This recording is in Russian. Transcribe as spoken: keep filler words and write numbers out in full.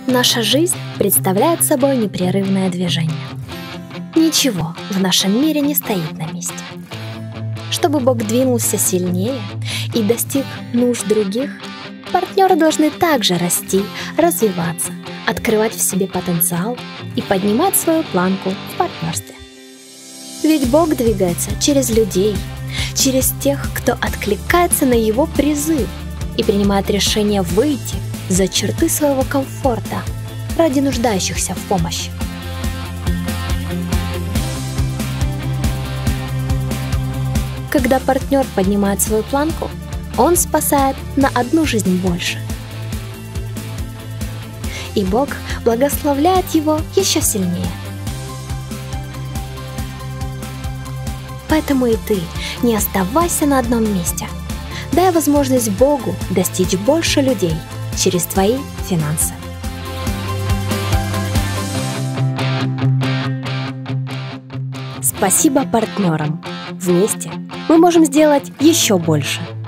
Наша жизнь представляет собой непрерывное движение. Ничего в нашем мире не стоит на месте. Чтобы Бог двинулся сильнее и достиг нужд других, партнеры должны также расти, развиваться, открывать в себе потенциал и поднимать свою планку в партнерстве. Ведь Бог двигается через людей, через тех, кто откликается на Его призыв и принимает решение выйти за черты своего комфорта ради нуждающихся в помощи. Когда партнер поднимает свою планку, он спасает на одну жизнь больше. И Бог благословляет его еще сильнее. Поэтому и ты не оставайся на одном месте. Дай возможность Богу достичь больше людей через твои финансы. Спасибо партнерам. Вместе мы можем сделать еще больше.